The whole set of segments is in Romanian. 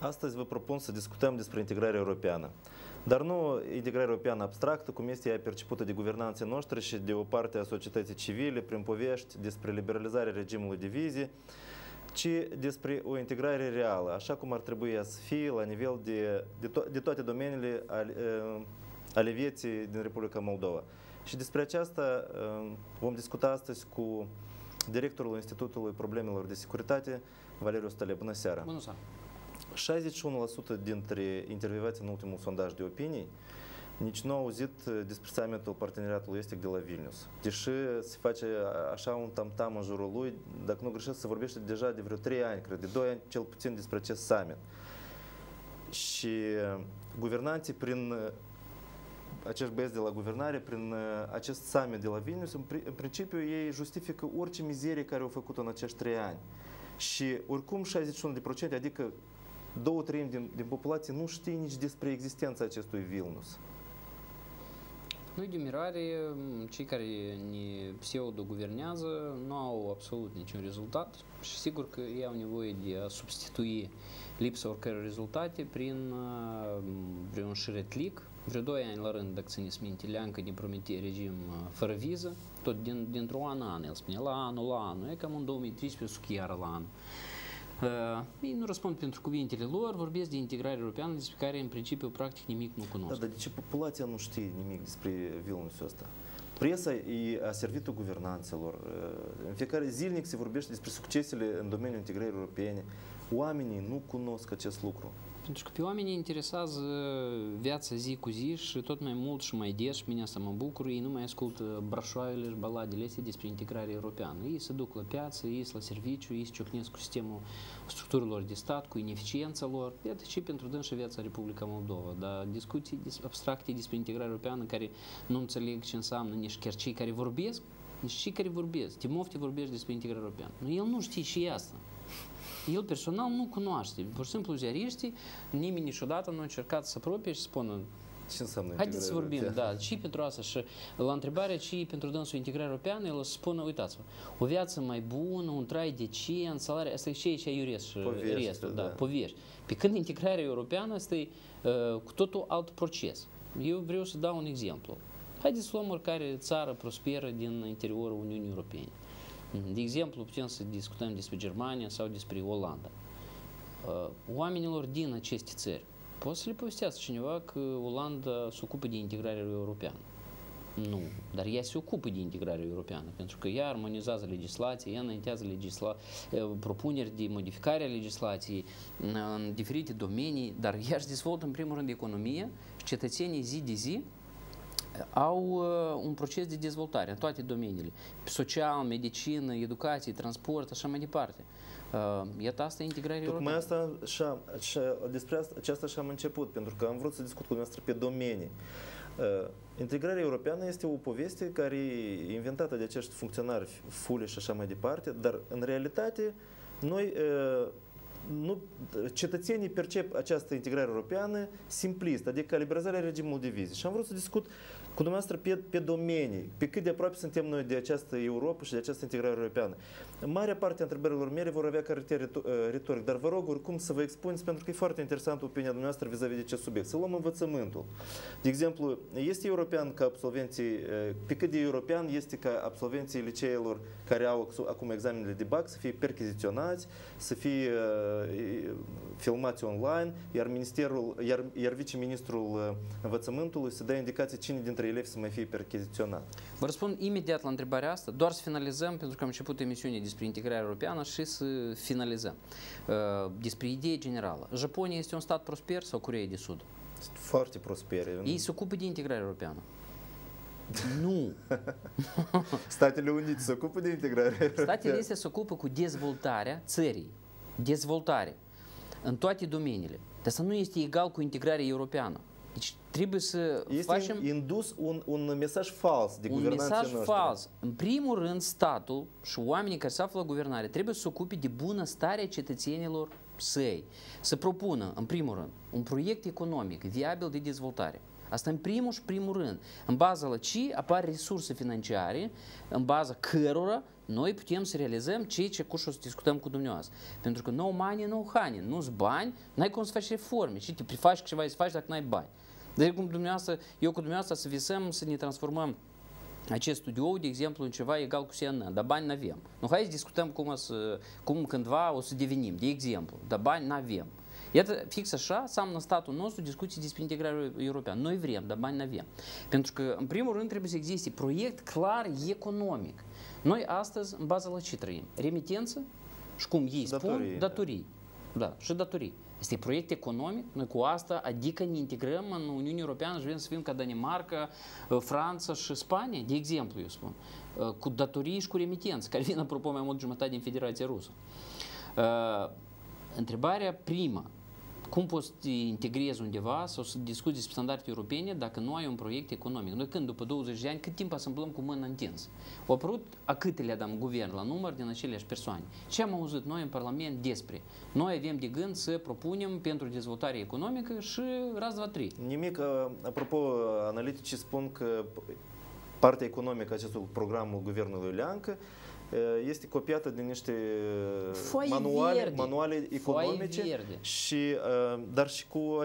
Astăzi vă propun să discutăm despre integrarea europeană. Dar nu integrarea europeană abstractă, cum este ea percepută de guvernanții noștri și de o parte a societății civile prin povești despre liberalizarea regimului de vize, ci despre o integrare reală, așa cum ar trebui să fie la nivel de toate domeniile ale vieții din Republica Moldova. Și despre aceasta vom discuta astăzi cu directorul Institutului Problemelor de Securitate, Valeriu Stăle. Bună seara! Bună seara! 61% dintre intervievați în ultimul sondaj de opinii nici nu au auzit despre summitul Parteneriatului Estic de la Vilnius. Deși se face așa un tam-tam în jurul lui, dacă nu greșesc, se vorbește deja de vreo 3 ani, cred, de 2 ani cel puțin despre acest summit. Și guvernanții prin acești băieți de la guvernare, prin acest summit de la Vilnius, în principiu ei justifică orice mizerie care au făcut în acești 3 ani. Și oricum 61%, adică 2/3 din populație nu știe nici despre existența acestui Vilnius. Nu-i de mirare, cei care ne pseudo-guvernează nu au absolut niciun rezultat și sigur că ei au nevoie de a substitui lipsa oricăror rezultate prin un șiretlic. Vreo 2 ani la rând, dacă țineți minte, Leancă ne promitea regim fără viză, tot dintr-un an în an, el spune la anul, e cam în 2013 chiar la anul. Ei nu răspund pentru cuvintele lor, vorbesc de integrare europeană, despre care în principiu practic nimic nu cunosc. Da, dar de ce populația nu știe nimic despre Vilniusul ăsta? Presa a servit-o guvernanților, în fiecare zilnic se vorbește despre succesele în domeniul integrării europene. Oamenii nu cunosc acest lucru. Pentru că pe oamenii interesează viața zi cu zi și tot mai mult și mai des, și mine asta mă bucur, ei nu mai ascultă brașoaiele și baladele astea despre integrare europeană. Ei se duc la piață, ei la serviciu, ei se ciocnesc cu sistemul structurilor de stat, cu ineficiența lor. Iată și pentru dânsa viața Republica Moldova. Dar discuții abstracte despre integrare europeană care nu înțeleg ce înseamnă nici chiar cei care vorbesc, nici cei care vorbesc. Timofte te vorbești despre integrare europeană. El nu știe și asta. El personal nu cunoaște. Pur și simplu ziariștii, nimeni niciodată nu a încercat să apropie și să spună ce înseamnă haideți să vorbim, da, și pentru asta. Și la întrebarea ce pentru dânsul integrare europeană, el o să spună, uitați-vă, o viață mai bună, un trai decent, salarii, asta e ce iuresc și restul, da, povești. Pe când integrarea europeană este cu totul alt proces. Eu vreau să dau un exemplu. Haideți să luăm oricare țară prosperă din interiorul Uniunii Europene. De exemplu, putem să discutăm despre Germania sau despre Olanda. Oamenilor din aceste țări, poate să le povestească cineva că Olanda se ocupă de integrarea europeană. Nu, dar ea se ocupă de integrarea europeană, pentru că ea armonizează legislația, ea înaintează propuneri de modificare a legislației în diferite domenii, dar ea își dezvoltă în primul rând economia și cetățenii zi de zi au un proces de dezvoltare în toate domeniile, social, medicină, educație, transport, așa mai departe. Iată, asta e integrarea europeană. Despre aceasta și am început, pentru că am vrut să discut cu dumneavoastră pe domenii. Integrarea europeană este o poveste care e inventată de acești funcționari fule și așa mai departe, dar în realitate noi cetățenii percep această integrare europeană simplistă, adică liberalizarea regimului de vize. Și am vrut să discut cu dumneavoastră pe domenii, pe cât de aproape suntem noi de această Europa și de această integrare europeană. Marea parte a întrebărilor mele vor avea caracter retoric, dar vă rog oricum să vă expuneți, pentru că e foarte interesantă opinia dumneavoastră vis-a-vis de acest subiect. Să luăm învățământul. De exemplu, este european ca absolvenții, pe cât de european este ca absolvenții liceelor care au acum examenele de BAC să fie percheziționați, să fie filmați online, iar viceministrul învățământului să dea indicații cine dintre elevi să mai fie percheziționat. Vă răspund imediat la întrebarea asta, doar să finalizăm, pentru că am început emisiunea despre integrarea europeană și să finalizăm. Despre idee generală. Japonia este un stat prosper sau Coreea de Sud? Foarte prosper. Ei se ocupă de integrare europeană. Nu. Statele Unite se ocupă de integrare. Statele astea se ocupă cu dezvoltarea țării. Dezvoltare. În toate domeniile. Dar asta nu este egal cu integrarea europeană. Deci trebuie să facem... Este indus un mesaj fals de guvernanții noștri. Un mesaj fals. În primul rând, statul și oamenii care se află la guvernare trebuie să se ocupe de bunăstarea cetățenilor săi. Să propună, în primul rând, un proiect economic viabil de dezvoltare. Asta în primul și primul rând. În baza la ce apar resurse financiare, în baza cărora noi putem să realizăm ceea ce o să discutăm cu dumneavoastră. Pentru că no money, no honey. Nu-ți bani, n-ai cum să faci reforme. Și te prefaci ceva să faci dacă n-ai bani. Deci cum eu cu dumneavoastră să visăm să ne transformăm acest studio, de exemplu, în ceva egal cu CNN, dar bani n-avem. Nu, hai să discutăm cum cândva o să devenim, de exemplu, dar bani n-avem. Iată, fix așa, înseamnă statul nostru discuții despre integrarea europeană. Noi vrem, dar bani n-avem. Pentru că, în primul rând, trebuie să existe proiect clar economic. Noi astăzi, în baza la ce trăim? Remitență și, cum ei spun, datorii. Da, și datorii. Este proiect economic, noi cu asta, adică ne integrăm în Uniunea Europeană și vrem să fim ca Danemarca, Franța și Spania, de exemplu, eu spun, cu datorii și cu remitență, care vin, apropo, mai mult jumătate din Federația Rusă. Întrebarea prima, cum poți să te integrezi undeva sau să discuți despre standarde europene dacă nu ai un proiect economic? Noi când, după 20 de ani, cât timp asumblăm cu mână întins? Au apărut a câtelea dăm guvern la număr din aceleași persoane. Ce am auzit noi în Parlament despre? Noi avem de gând să propunem pentru dezvoltare economică și raz, dva, trei. Nimic, apropo, analiticii spun că partea economică a acestui program guvernului Leancă este copiată din niște manuale economice și, dar și cu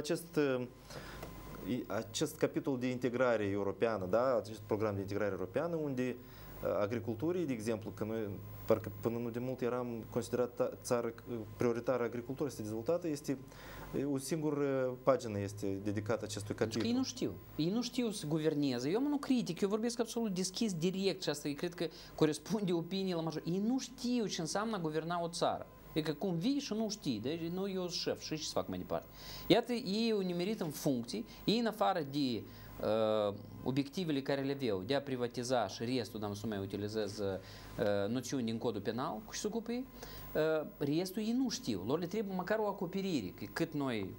acest capitol de integrare europeană, da? Acest program de integrare europeană, unde agriculturii, de exemplu, că noi parcă până nu de mult eram considerat țară prioritară agricultura este dezvoltată, este o singură pagină este dedicată acestui capitol. Ei nu știu. Ei nu știu să guverneze. Eu nu critic, eu vorbesc absolut deschis, direct și asta cred că corespunde opiniei la major. Ei nu știu ce înseamnă a guverna o țară. Adică cum vii și nu știi, deci nu eu sunt șef și ce să fac mai departe. Iată, ei au nimerit în funcții, ei în afară de obiectivele care le aveau de a privatiza și restul, dar să mai utilizez noțiuni din codul penal, cu ce se ocupă ei, restul ei nu știu. Lor le trebuie măcar o acoperire, cât noi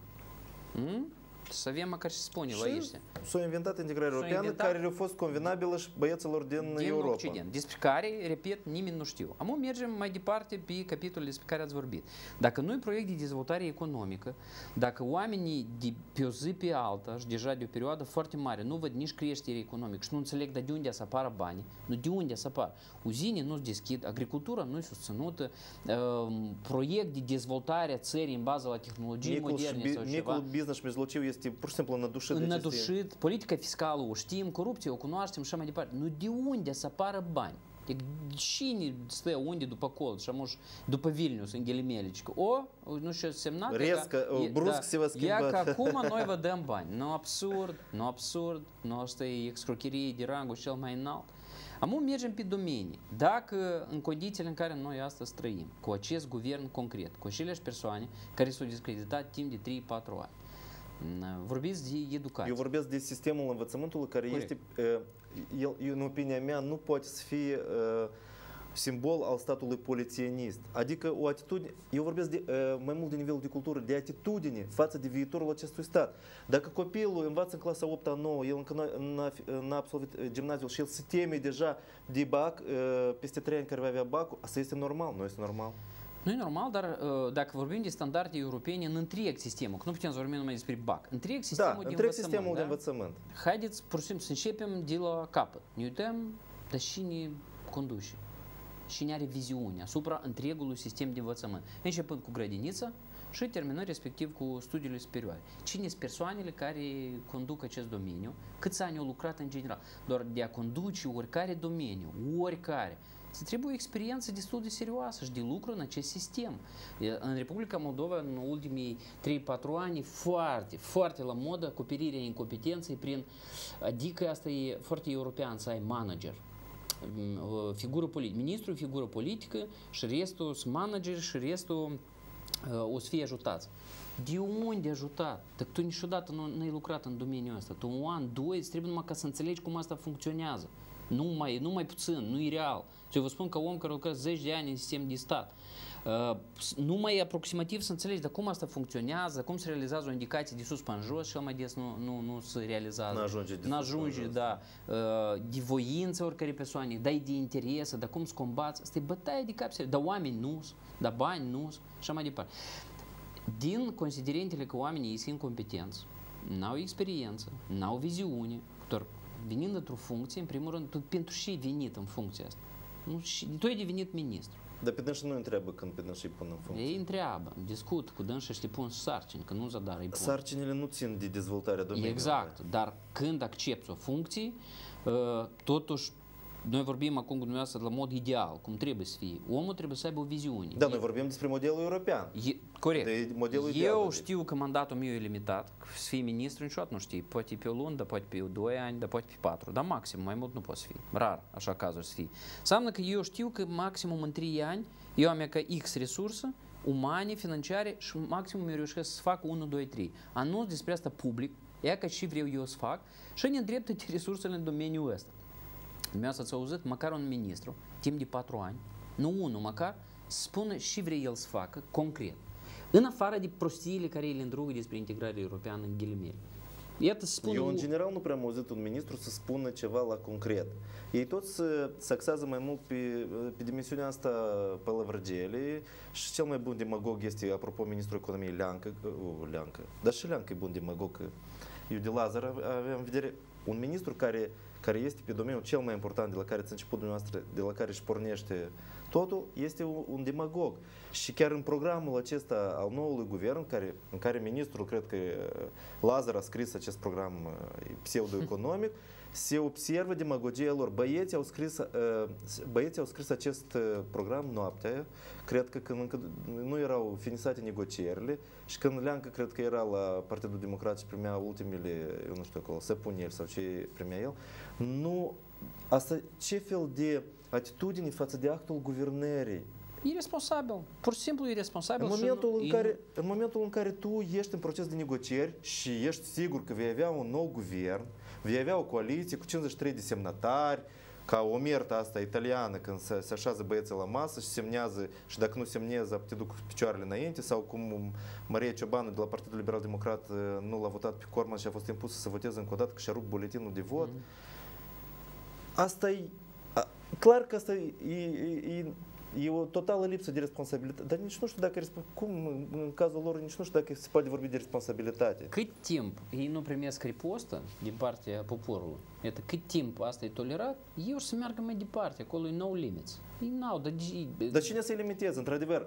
să avem măcar ce spune la ei. S-a inventat integrarea europeană care a fost convenabilă și băieților din Europa. Occident, despre care, repet, nimeni nu știu. Acum mergem mai departe pe capitolul despre care ați vorbit. Dacă nu e proiect de dezvoltare economică, dacă oamenii de pe o zi pe alta și deja de o perioadă foarte mare nu văd nici creștere economică și nu înțeleg de unde să apară banii, nu de unde să apară. Uzine nu se deschid, agricultura nu e susținută, proiect de dezvoltare a țării în bază la tehnologii moderne sau ceva. Micul business și mijlociu este pur și simplu înădușit. Înădușit, politica fiscală o știm, corupție o cunoaștem și așa mai departe. Nu de unde să apară bani? Cine stă unde după Colt și amuși după Vilnius în ghilimele? Nu știu ce semnat? Brusc se va schimba. Ia că acum noi vă dăm bani. Nu absurd, nu asta e excrocherie de rangul cel mai înalt. Acum mergem pe domenii. Dacă în condițiile în care noi astăzi trăim, cu acest guvern concret, cu aceleași persoane care s-au discreditat timp de 3-4 ani, vorbiți de educație. Eu vorbesc de sistemul învățământului care este, în opinia mea, nu poate să fie simbol al statului polițienist. Adică o atitudine, eu vorbesc mai mult de nivelul de cultură, de atitudine față de viitorul acestui stat. Dacă copilul învață în clasa 8-9, el încă n-a absolvit gimnaziul și el se teme deja de BAC, peste 3 ani care va avea BAC-ul, asta este normal, nu este normal. Nu e normal, dar dacă vorbim de standarde europene în întreg sistemul, că nu putem să vorbim numai despre BAC, întreg sistemul de învățământ. Haideți, pur și simplu, să începem de la capăt. Ne uităm, dar cine conduce? Cine are viziune asupra întregului sistem de învățământ? Începând cu grădinița și terminând respectiv cu studiile superioare. Cine sunt persoanele care conduc acest domeniu? Câți ani au lucrat în general? Doar de a conduce oricare domeniu, oricare, se trebuie o experiență destul de serioasă și de lucru în acest sistem. În Republica Moldova, în ultimii 3-4 ani, foarte la modă acoperirea incompetenței prin, adică asta e foarte european, să ai manager. Figură politică, ministrul, figură politică și restul sunt manageri și restul o să fie ajutați. De unde ajutat? Dacă tu niciodată nu ai lucrat în domeniul ăsta, tu un an, doi, îți trebuie numai ca să înțelegi cum asta funcționează. Nu mai puțin, nu e real. Eu vă spun că om care lucrează 10 de ani în sistem de stat, numai aproximativ să înțelegi de cum asta funcționează, cum se realizează o indicație de sus până în jos și cel mai des nu se realizează. N-ajunge, da. De voință oricare persoane, dai de interese, de cum să combați. Asta e bătaie de cap, dar oameni nu, dar bani nu, și așa mai departe. Din considerentele că oamenii sunt incompetenți, n-au experiență, n-au viziune, doar venind într-o funcție, în primul rând, tu pentru ce ai venit în funcția asta? Nu, tu ai devenit ministru. Dar pe dânșii nu întreabă când pe dânșii îi pun în funcție. Ei întreabă, discut cu dânșii și le pun sarcini, că nu zadar îi pun. Sarcinile nu țin de dezvoltarea domeniului. Exact, dar când accepti o funcție, totuși, noi vorbim acum cu dumneavoastră la mod ideal, cum trebuie să fie. Omul trebuie să aibă o viziune. Da, noi vorbim despre modelul european. Corect. Modelul Eu știu că mandatul meu e limitat, să fii ministru niciodată nu știi. Poate pe o lună, dar poate pe 2 ani, dar poate pe 4, dar maxim, mai mult nu poți fi. Rar, așa cazuri să fii. Înseamnă că eu știu că maximum în 3 ani, eu am ca X resursă, umane, financiare și maximum eu reușesc să fac 1, 2, 3. Anunț despre asta public, ea că și vreau eu să fac și ne îndreptă resursele în domeniul ăsta. Dumneavoastră ați auzit, măcar un ministru, timp de 4 ani, nu unul măcar, spune și vrea el să facă, concret. În afară de prostiile care îi le îndrugă despre integrarea europeană în ghilimele. Iată, spune eu, în general, nu prea am auzit un ministru să spună ceva la concret. Ei toți se axează mai mult pe dimensiunea asta pălăvrăgele și cel mai bun demagog este, apropo, ministrul economiei Leancă. Dar și Leancă e bun demagog. Eu de Lazar aveam în vedere un ministru care este pe domeniul cel mai important de la care ați început dumneavoastră, de la care își pornește totul, este un demagog. Și chiar în programul acesta al noului guvern, în care ministrul, cred că Lazar a scris acest program pseudo-economic, se observă demagogia lor. Băieții au scris acest program noaptea, cred că când încă nu erau finisate negocierile și când Leancă, cred că era la Partidul Democrat și primea ultimele, eu nu știu acolo, săpuneli sau ce primea el, nu, asta ce fel de atitudine față de actul guvernării? Irresponsabil, pur și simplu irresponsabil. În momentul în care tu ești în proces de negocieri și ești sigur că vei avea un nou guvern, vei avea o coaliție cu 53 de semnatari, ca omerta asta italiană, când se așează băieții la masă și semnează, și dacă nu semnează, te duc cu picioarele înainte, sau cum Maria Ciobanu de la Partidul Liberal Democrat nu l-a votat pe Corman și a fost impusă să voteze încă o dată, că și-a rupt buletinul de vot. Asta e, clar că asta e o totală lipsă de responsabilitate, dar nici nu știu dacă, cum în cazul lor, nici nu știu dacă se poate vorbi de responsabilitate. Cât timp ei nu primesc ripostă din partea poporului, cât timp asta e tolerat, ei o să meargă mai departe, acolo e no limits. Ei n-au, dar cine să-i limiteze? Într-adevăr,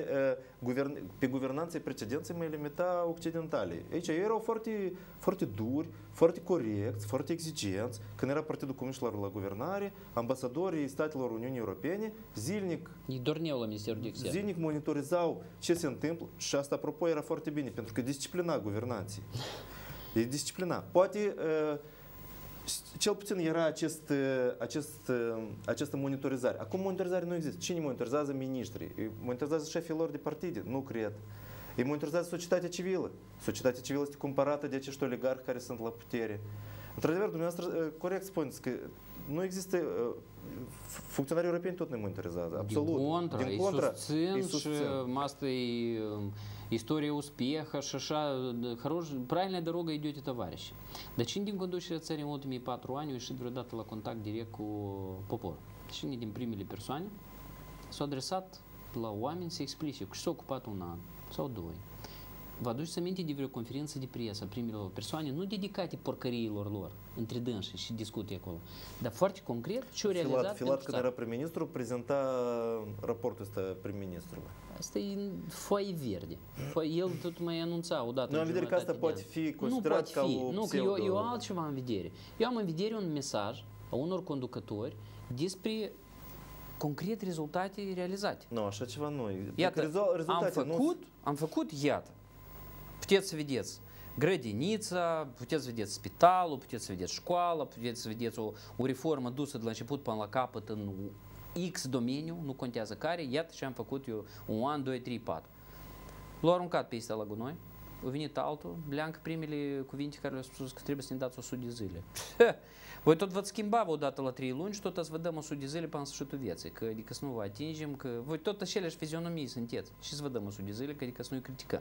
pe guvernanței precedenței mai limita occidentalii. Aici ei erau foarte, foarte duri, foarte corecți, foarte exigenți. Când era Partidul Comuniștilor la guvernare, ambasadorii statelor Uniunii Europene zilnic zilnic monitorizau ce se întâmplă și asta, apropo, era foarte bine, pentru că disciplina guvernanții. E disciplina. Poate cel puțin era această monitorizare. Acum monitorizare nu există. Cine monitorizează? Miniștrii. Îi monitorizează șefii lor de partide? Nu cred. Îi monitorizează societatea civilă. Societatea civilă este comparată de acești oligarhi care sunt la putere. Într-adevăr, dumneavoastră corect spuneți că nu există, funcționarii europeni tot ne monitorizează. Absolut. Din contra, îi susțin. Și asta e istoria успеха și așa, правильная дорога идете, товарищи. Dar cine din conducerea țării în ultimii 4 ani a ieșit vreodată la contact direct cu popor? Cine din primele persoane s-a adresat la oameni să explice că și s-a ocupat un an sau 2. Vă aduceți aminte de vreo conferință de presă a primelor persoane, nu dedicate porcăriilor lor, între dânsii și discuții acolo, dar foarte concret ce-au realizat. Filat, când era prim-ministru, prezenta raportul ăsta prim-ministrului. Asta e foaie verde. El tot mai anunța odată. Nu am în vedere că asta poate fi considerat ca o Nu, că eu altceva în vedere. Eu am în vedere un mesaj a unor conducători despre concret rezultate realizate. Nu, așa ceva nu. Iată, am făcut, iată, puteți să vedeți grădinița, puteți să vedeți spitalul, puteți să vedeți școala, puteți să vedeți o reformă dusă de la început până la capăt în X domeniu, nu contează care, iată ce am făcut eu un an, 2, 3, 4. L-au aruncat pe ăsta la gunoi, a venit altul, Leancă primele cuvinte care le-au spus că trebuie să ne dați 100 de zile. Voi tot vă schimba odată la 3 luni și tot să vă dăm 100 de zile până în sfârșitul vieții, că adică să nu vă atingem, că voi tot aceleași fizionomii sunteți și să vă dăm 100 de zile, că adică să nu-i criticăm.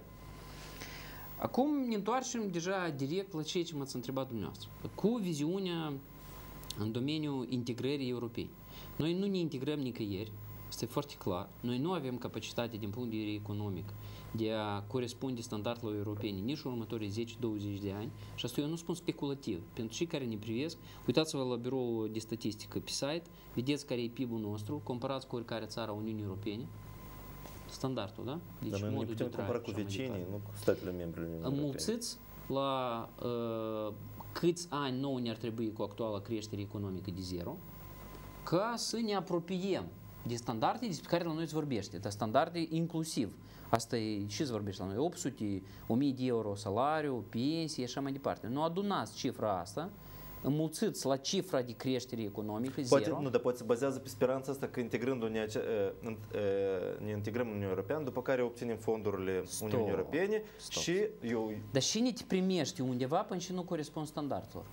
Acum ne întoarcem deja direct la ceea ce m-ați întrebat dumneavoastră, cu viziunea în domeniul integrării europene. Noi nu ne integrăm nicăieri, Este foarte clar. Noi nu avem capacitate din punct de vedere economic de a corespunde standardelor europene nici în următorii 10-20 de ani. Și asta eu nu spun speculativ. Pentru cei care ne privesc, uitați-vă la biroul de statistică pe site, vedeți care e PIB-ul nostru, comparați cu oricare țară a Uniunii Europene. Standardul, da? Deci dar noi ne putem compara cu vecinii, nu cu statele membre Uniunii Europene. Înmulțiți la câți ani nou ne-ar trebui cu actuala creștere economică de zero, ca să ne apropiem de standarde despre care la noi se vorbește, dar standarde inclusiv. Asta e, ce se vorbește la noi? 800, 1000 de euro salariu, pensie, așa mai departe. Nu adunați cifra asta, înmulțiți la cifra de creștere economică, zero. Nu, dar poate se bazează pe speranța asta că integrându-ne ne integrăm în Uniunea Europeană, după care obținem fondurile Uniunii Europene și eu... Dar cine te primește undeva până și nu corespund standardelor?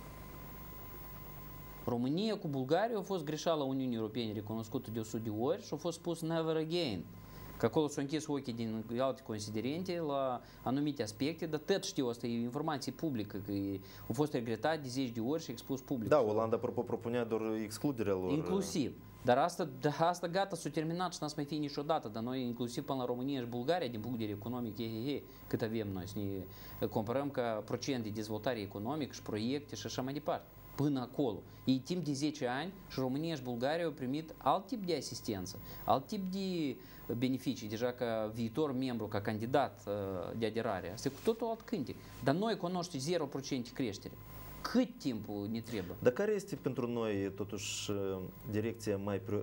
România cu Bulgaria a fost greșeala Uniunii Europene recunoscută de 100 de ori și a fost spus never again. Că acolo s-au închis ochii din alte considerente la anumite aspecte, dar tot știu, asta e informație publică, că a fost regretat de 10 de ori și expus public. Da, Olanda, apropo, propunea doar excluderea lor. Inclusiv. Dar asta gata, s-a terminat și n-a să mai fi niciodată. Dar noi, inclusiv până la România și Bulgaria, din punct de vedere economic, cât avem noi, să ne comparăm ca procent de dezvoltare economică și proiecte și așa mai departe. Până acolo. Ei timp de 10 ani și România și Bulgaria au primit alt tip de asistență, alt tip de beneficii, deja ca viitor membru, ca candidat de aderare. Asta e cu totul alt cântec. Dar noi cunoaște 0% creștere. Cât timp ne trebuie? Dar care este pentru noi, totuși, direcția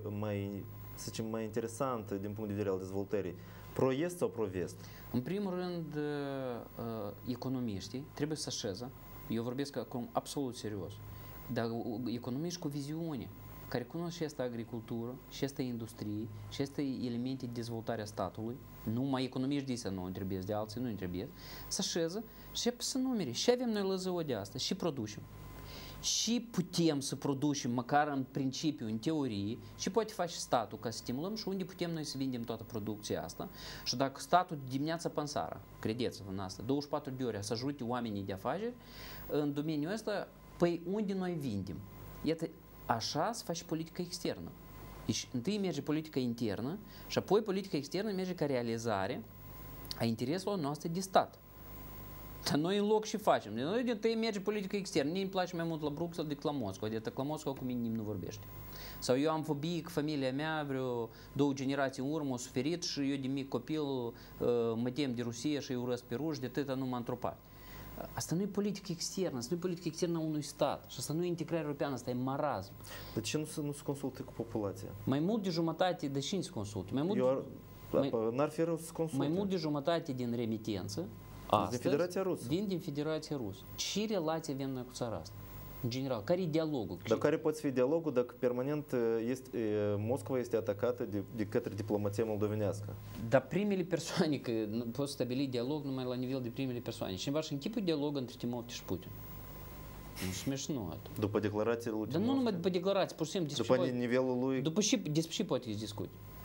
să zicem, mai interesantă din punct de vedere al dezvoltării? Pro-est sau pro-vest? În primul rând, economiștii trebuie să așeză, eu vorbesc acum absolut serios, dar economiști cu viziune, care cunosc și asta agricultură, și asta industrie, și asta elemente de dezvoltare a statului, numai economiști de nu trebuie, de alții nu trebuie, să așeză și să numere. Și avem noi lăzău de asta, și producem. Și putem să producem, măcar în principiu, în teorie, și poate face statul ca să stimulăm și unde putem noi să vindem toată producția asta. Și dacă statul dimineața până seara, credeți-vă în asta, 24 de ore să ajute oamenii de afaceri în domeniul ăsta, păi unde noi vindem? Iată, așa se face politica externă. Deci întâi merge politica internă și apoi politica externă merge ca realizare a intereselor noastre de stat. Dar noi în loc și facem. Noi de întâi merge politica externă. Mie îmi place mai mult la Bruxelles decât la Moscova. De la Moscova cu mine nimeni nu vorbește. Sau eu am fobie că familia mea vreo 2 generații în urmă a suferit și eu de mic copil mă tem de Rusia și îi urăsc pe ruși, de atâta nu m-a întropat. Asta nu e politică externă, asta nu e politică externă a unui stat. Și asta nu e integrare europeană, asta e marazm. De ce nu se consulte cu populația? Mai mult de jumătate, de cine se consultă? N-ar fi rău să se consulte. Mai mult de jumătate din remitență din Federația Rusă. Din Federația Rusă. Ce relație avem noi cu țara asta? În general, care e dialogul? Dar care poate fi dialogul dacă permanent Moscova este atacată de către diplomația moldovenească? Dar primele persoane, că nu poți stabili dialog numai la nivel de primele persoane. Cineva și închipă dialog între Timofte și Putin. Nu смешно. După declarațiile lui Dar nu numai după declarații, pur și simplu după nivelul lui... Despre ce poate discuți?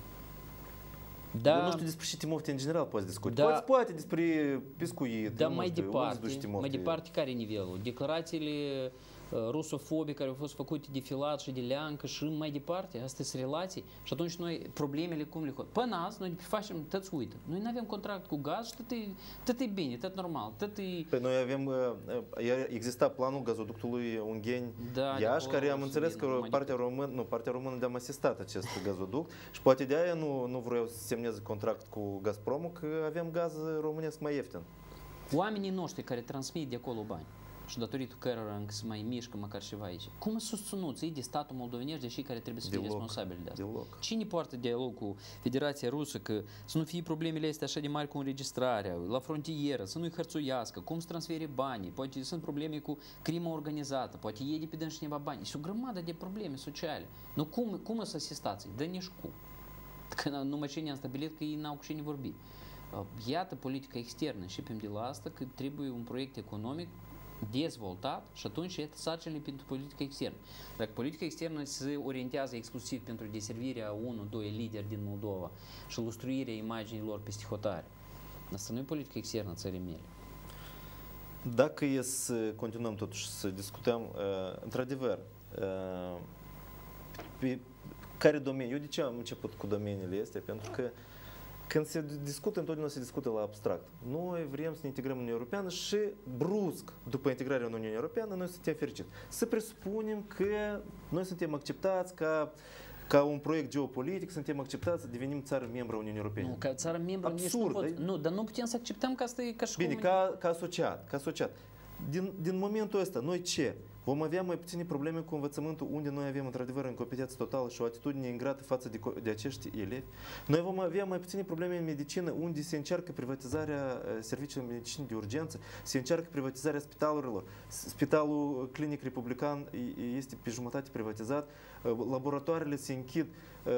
Da. Nu știu despre ce Timofte în general poți discuta. Da. Poate despre pescuit. Dar mai departe, care e nivelul? Declarațiile rusofobe care au fost făcute de Filat și de Leancă și mai departe, astea sunt relații. Și atunci noi problemele cum le hotărâm? Până azi noi facem, tot uită. Noi nu avem contract cu gaz și tot e bine, tot normal. Păi noi avem, exista planul gazoductului Ungheni-Iași, care am înțeles că partea română de-am asistat acest gazoduct și poate de aia nu vreau să semneze contract cu Gazpromul, că avem gaz românesc mai ieftin. Oamenii noștri care transmit de acolo bani și datorită cărora încă se mai mișcă măcar ceva aici. Cum susținuți ei de statul moldovenesc, de cei care trebuie să fie responsabili de asta? Cine poartă dialog cu Federația Rusă, că să nu fie problemele astea așa de mari cu înregistrarea, la frontieră, să nu-i hărțuiască, cum să transfere banii, poate sunt probleme cu crimă organizată, poate ei de pe dâns cineva bani. Este o grămadă de probleme sociale. Nu cum să asistați? Dă nici cum. Că numai ce ne-am stabilit că ei n-au cu cine vorbi. Iată politica externă, începem de la asta, că trebuie un proiect economic dezvoltat și atunci este sarcinile pentru politica externă. Dacă politica externă se orientează exclusiv pentru deservirea 1-2 lideri din Moldova și lustruirea imaginilor peste hotare, asta nu e politica externă a țării mele. Dacă e să continuăm totuși să discutăm, într-adevăr, care domeniu? Eu de ce am început cu domeniile astea? Pentru că când se discută, întotdeauna se discută la abstract. Noi vrem să ne integrăm în Uniunea Europeană și brusc, după integrarea în Uniunea Europeană, noi suntem fericiți. Să presupunem că noi suntem acceptați ca un proiect geopolitic, suntem acceptați să devenim țară membră a Uniunii Europene. Nu, ca țară membră nici nu pot. Nu, dar nu putem să acceptăm că asta e ca și bine, ca asociat. Din momentul ăsta, noi ce? Vom avea mai puține probleme cu învățământul, unde noi avem într-adevăr incompetență totală și o atitudine ingrată față de acești elevi. Noi vom avea mai puține probleme în medicină, unde se încearcă privatizarea serviciilor de medicină de urgență, se încearcă privatizarea spitalurilor. Spitalul Clinic Republican este pe jumătate privatizat, laboratoarele se închid.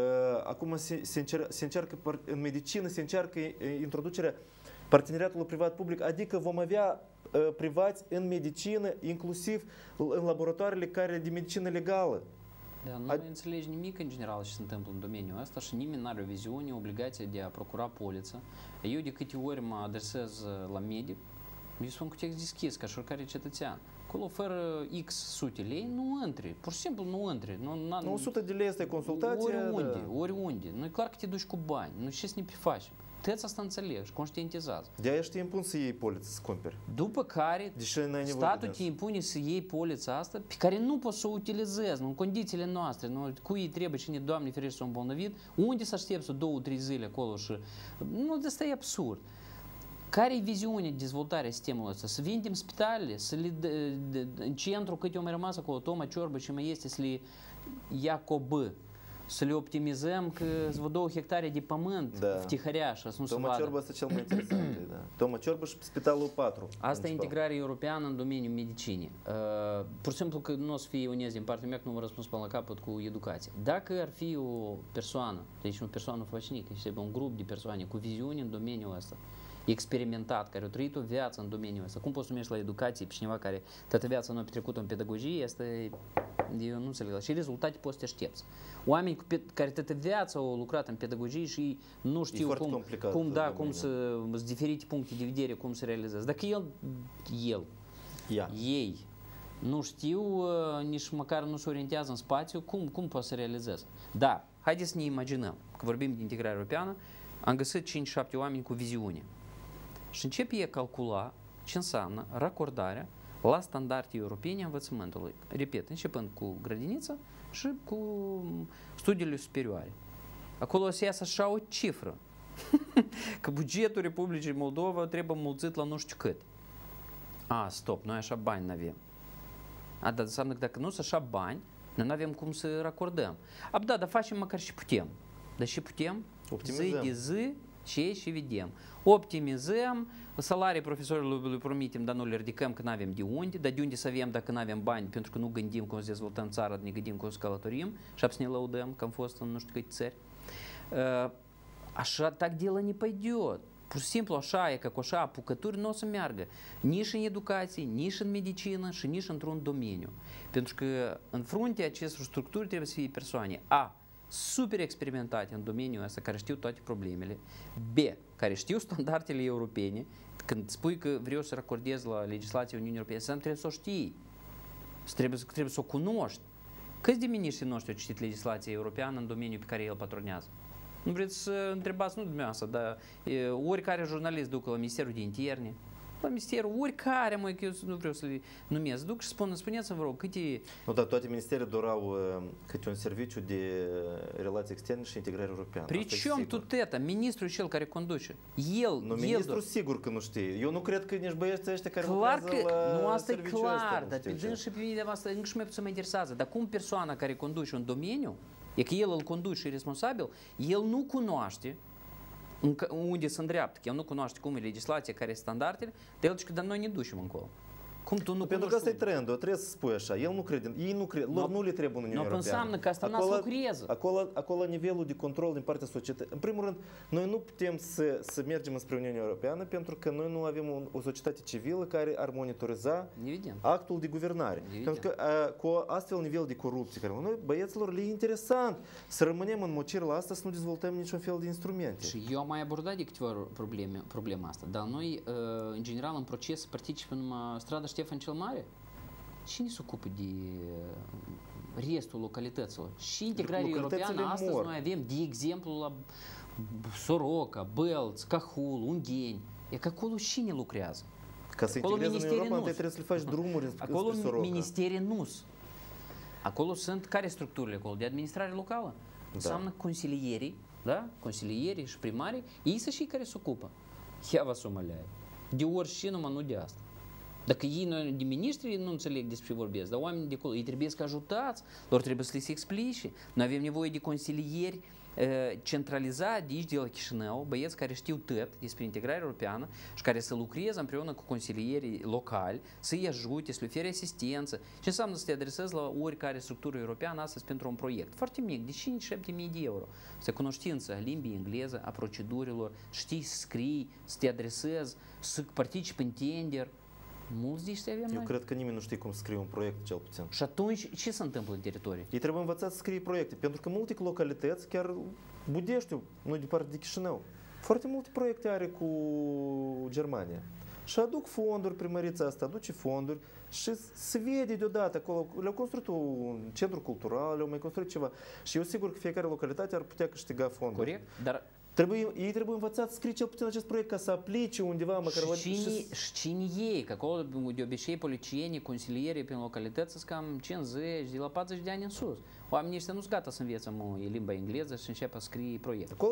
Acum se încearcă în medicină, se încearcă introducerea parteneriatului privat-public, adică vom avea privați în medicină, inclusiv în laboratoarele care de medicină legală. Da, nu înțelegi nimic în general ce se întâmplă în domeniul ăsta și nimeni nu are o viziune, obligația de a procura poliță. Eu de câte ori mă adresez la medic, îi spun cu text deschis, ca și oricare cetățean. Acolo, fără X sute lei, nu intri. Pur și simplu nu intri. 100 de lei este consultația. Oriunde. Nu e clar că te duci cu bani. Nu știi să ne prefacem. Tăți asta înțeleg și conștientizează. De-aia te impun să iei poliță, să cumperi. După care statul te impune să iei polița asta, pe care nu poți să o utilizezi în condițiile noastre. Cui trebuie, cine, Doamne ferește, s-a îmbolnăvit, unde să aștepți 2-3 zile acolo și... Nu, de asta e absurd. Care e viziunea de dezvoltare a sistemului ăsta? Să vindem spitalele, să le, în centru cât eu mai rămas acolo, Toma Ciorbă și mai este, să le ia cobă. Să le optimizăm că sunt 2 hectare de pământ в Tihăreașă, să nu se vadă. Toma Ciorbă este cel mai interesant. Toma Ciorbă și Spitalul 4. Asta e integrarea europeană în domeniul medicinii. Pur și simplu că nu o să fie onest din partea mea că nu vă răspuns până la capăt cu educație. Dacă ar fi o persoană, deci o persoană fășnică, un grup de persoane cu viziune în domeniul ăsta, experimentat, care au trăit o viață în domeniul ăsta. Cum poți să numești la educație pe cineva care toată viața nu a petrecut-o în pedagogie? Asta eu nu înțeleg. Și rezultate poți să te aștepți. Oameni care toată viața au lucrat în pedagogie și nu știu cum să diferite puncte de vedere, cum să realizeze. Dacă ei nu știu, nici măcar nu se orientează în spațiu, cum poți să realizeze? Dar, haideți să ne imaginăm, că vorbim de integrare europeană, am găsit 5-7 oameni cu viziune. Și începe ei calcula ce înseamnă racordarea la standarde europene a învățământului. Repet, începând cu grădinița și cu studiile superioare. Acolo o să iasă așa o cifră, că bugetul Republicii Moldova trebuie mulțit la nu știu cât. Stop, noi așa bani nu avem. Dar înseamnă că dacă nu sunt așa bani, noi nu avem cum să racordăm. Dar facem măcar și putem. Dar și putem, zi de zi, și vedem. Optimizăm, salarii profesorilor le promitem, dar nu le ridicăm că nu avem de unde, dar de unde să avem dacă nu avem bani, pentru că nu gândim cum să dezvoltăm țara, ne gândim cum să călătorim și să ne lăudăm că am fost în nu știu câte țări. Așa, так дело не пойдет. Pur și simplu așa e, că cu așa apucături nu o să meargă nici în educație, nici în medicină și nici într-un domeniu. Pentru că în fruntea acestor structuri trebuie să fie persoane super experimentate în domeniul ăsta, care știu toate problemele, care știu standardele europene, când spui că vreau să racordez la legislația Uniunii Europene, trebuie să o știi, trebuie să o cunoști. Câți de miniștri noștri au citit legislația europeană în domeniul pe care el patronează? Nu vreți să întrebați, nu dumneavoastră, dar oricare jurnalist ducă la Ministerul de Interne, la Ministerul, oricare, că eu nu vreau să le numesc, duc și spuneți-mi, vă rog, câte... Nu, dar toate ministeriile dorau câte un serviciu de relații externe și integrare europeană. Причем тут это? Ministrul cel care conduce. Ministrul sigur că nu știe. Eu nu cred că nici băieții ăștia care lucrează la nu, asta e serviciul clar, dar pe dâns și pe mine asta încă și mai puțin mă interesează. Dar cum persoana care conduce un domeniu, e că el îl conduce și e responsabil, el nu cunoaște unde se îndreaptă, că el nu cunoaște cum e legislația, care e standardele, dar el zice că dar noi ne ducem încolo. Cum tu nu pentru că asta e trendul, trebuie să spui așa, el nu crede, ei nu cred, lor nu le trebuie în Uniunea Europeană. Înseamnă că asta nu lucrează. Acolo nivelul de control din partea societății. În primul rând, noi nu putem să mergem spre Uniunea Europeană pentru că noi nu avem o societate civilă care ar monitoriza actul de guvernare. Pentru că cu astfel nivel de corupție, care noi băieților le e interesant să rămânem în mocir la asta, să nu dezvoltăm niciun fel de instrumente. Și eu am mai abordat de câteva problema asta, dar noi, în general, în proces participăm în strada Ștefan cel Mare. Cine se ocupă de restul localităților. Și integrarea europeană, astăzi noi avem, de exemplu, la Soroca, Belț, Cahul, Ungheni. E că acolo cine lucrează? Ca să integrezi în Europa, trebuie să le faci drumuri spre Soroca. Acolo ministerii nu. Acolo sunt, care structurile acolo? De administrare locală. Înseamnă consilierii, da? Consilierii și primarii, ei să și care se ocupă. Ia vă sumăleai. De orice numai, nu de asta. Dacă ei, de miniștri, nu înțeleg despre ce vorbesc, dar oamenii de acolo, ei trebuie să ajutați, lor trebuie să le se explice. Noi avem nevoie de consilieri centralizați de aici, de la Chișinău, băieți care știu tot despre integrarea europeană și care să lucreze împreună cu consilierii locali, să-i ajute, să le ofere asistență. Ce înseamnă să te adresezi la oricare structură europeană astăzi pentru un proiect? Foarte mic, de 5-7 mii de euro. Să cunoștință a limbii engleză, a procedurilor, știi să scrii, să te adresezi, să participi în tender. Mulți de ăștia avem noi. Eu cred că nimeni nu știe cum să scrie un proiect, cel puțin. Și atunci, ce se întâmplă în teritorie? Ei trebuie învățați să scrie proiecte, pentru că multe localități, chiar Budeștiu, nu departe de Chișinău, foarte multe proiecte are cu Germania. Și aduc fonduri, primărița asta aduce fonduri și se vede deodată acolo, le-au construit un centru cultural, le-au mai construit ceva. Și eu sigur că fiecare localitate ar putea câștiga fonduri. Corect, dar ei trebuie învățat să scrie cel puțin acest proiect ca să aplice undeva măcar. Și cine ei? Că acolo de obicei policienii, consilierii prin localități sunt cam 50, de la 40 de ani în sus. Oamenii ăștia nu sunt gata să învețe limba engleză și începe să scrie proiect. Acolo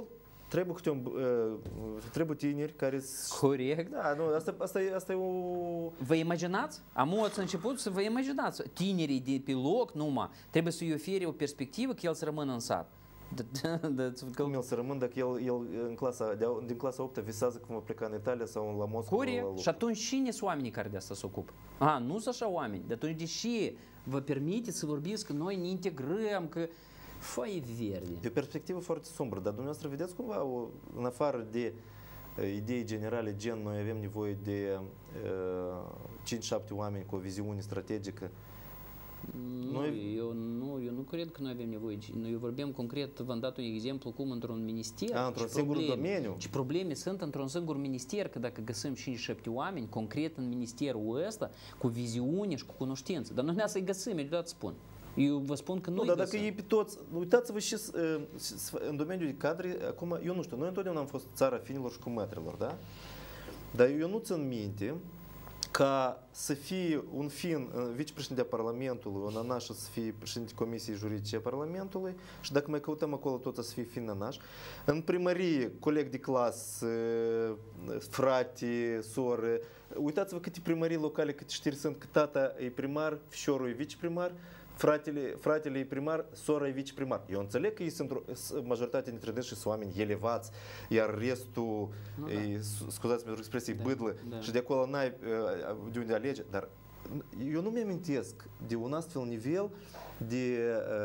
trebuie tineri care... Corect. Da, nu, asta e o... Vă imaginați? Am ați început să vă imaginați. Tinerii de pe loc numai trebuie să-i ofere o perspectivă că el să rămână în sat. Cum el să rămân dacă el din clasa 8 visează cum va pleca în Italia sau la Moscova? Corect. Și atunci cine sunt oamenii care de asta se ocupă? Nu sunt așa oameni. De atunci deși vă permiteți să vorbiți că noi ne integrăm, că foaie verde. E o perspectivă foarte sombră, dar dumneavoastră vedeți cumva, în afară de idei generale gen noi avem nevoie de 5-7 oameni cu o viziune strategică. Eu nu cred că noi avem nevoie. Eu vorbim concret, v-am dat un exemplu cum într-un minister. Într-un singur domeniu. Ce probleme sunt într-un singur minister, că dacă găsim 5-7 oameni concret în ministerul ăsta, cu viziune și cu cunoștință. Dar noi să-i găsim, eu deodată spun. Eu vă spun că nu, dar dacă ei pe toți, uitați-vă și în domeniul de cadre, acum, eu nu știu, noi întotdeauna am fost țara finilor și cumătrilor, da? Dar eu nu țin minte ca să fie un fin vicepreședinte a Parlamentului, un anaș să fie președinte Comisiei Juridice a Parlamentului și dacă mai căutăm acolo tot să fie fin anaș. În primărie, coleg de clasă, frate, soră, uitați-vă câte primării locale, câte știri sunt, că tata e primar, fișorul e viceprimar, fratele e primar, sora e viceprimar. Eu înțeleg că ei sunt majoritatea dintre dânsi și sunt oameni elevați, iar restul, scuzați-mi pentru expresie, bâdlă și de acolo n-ai de unde alege, dar eu nu mi-amintesc de un astfel nivel de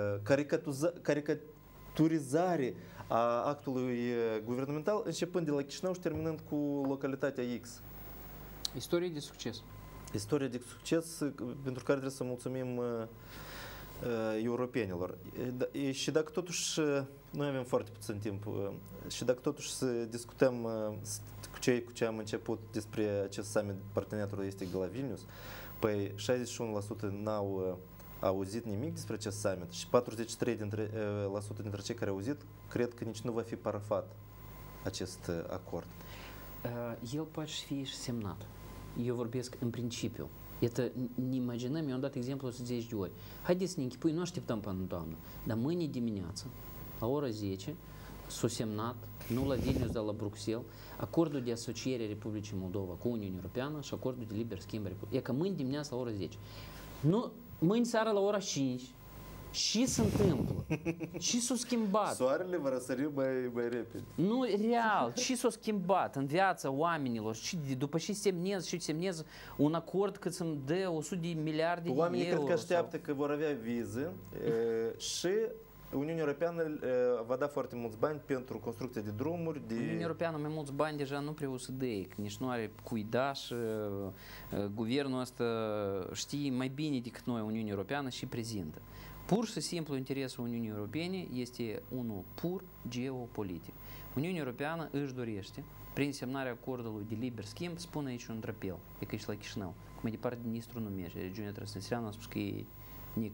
caricaturizare a actului guvernamental, începând de la Chișinău și terminând cu localitatea X. Istorie de succes. Istorie de succes pentru care trebuie să mulțumim europenilor. Și dacă totuși, noi avem foarte puțin timp, și dacă totuși să discutăm cu ce am început despre acest summit parteneriatului estic de la Vilnius, păi 61% n-au auzit nimic despre acest summit și 43% dintre cei care au auzit cred că nici nu va fi parafat acest acord. El poate fi și semnat. Eu vorbesc în principiu. Iată, ne imaginăm, eu am dat exemplu 10 de ori. Haideți să ne închipui, nu așteptăm până în toamnă, dar mâine dimineață, la ora 10, s-a semnat, nu la Vilnius, dar la Bruxelles, acordul de asociere a Republicii Moldova cu Uniunea Europeană și acordul de liber schimb a Republicii. E că mâine dimineață la ora 10. Nu, mâine seara la ora 5, ce se întâmplă? Ce s-a schimbat? Soarele va răsări mai repede. Nu, real, ce s-a schimbat în viața oamenilor? După ce semnez un acord cât să-mi dă 100 de miliarde de euro. Oamenii cred că așteaptă că vor avea vize și Uniunea Europeană va da foarte mulți bani pentru construcția de drumuri. Uniunea Europeană mai mulți bani deja nu prea o să dea, că nici nu are cui da și guvernul ăsta știe mai bine decât noi Uniunea Europeană și prezintă. Pur și simplu interesul Uniunii Europene este unul pur geopolitic. Uniunea Europeană își dorește, prin semnarea acordului de liber schimb, spune aici un drapel, e că ești la Chișinău. Cum mai departe ministrul nu merge, regiunea Transnistreană a spus că e nix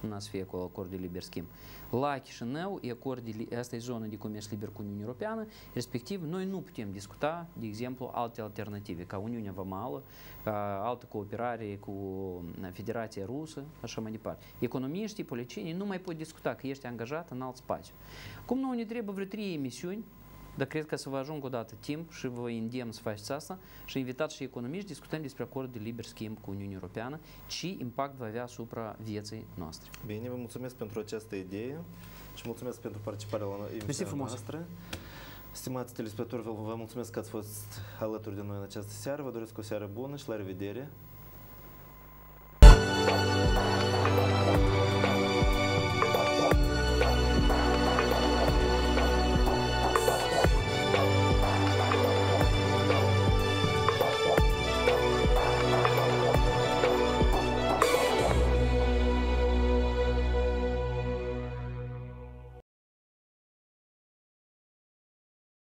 să fie acolo acord de liber schimb. La Chișinău asta e zona de comerț liber cu Uniunea Europeană, respectiv noi nu putem discuta, de exemplu, alte alternative, ca Uniunea Vamală, ca altă cooperare cu Federația Rusă, așa mai departe. Economiștii, politicienii nu mai pot discuta că ești angajat în alt spațiu. Cum nu ne trebuie vreo 3 emisiuni, dar cred că să vă ajung odată timp și vă îndemn să faceți asta și invitați și economiști, discutăm despre acordul de liber schimb cu Uniunea Europeană, ce impact va avea asupra vieții noastre. Bine, vă mulțumesc pentru această idee și mulțumesc pentru participarea la emisiunea noastră. Stimați telespectatori, vă mulțumesc că ați fost alături de noi în această seară. Vă doresc o seară bună și la revedere!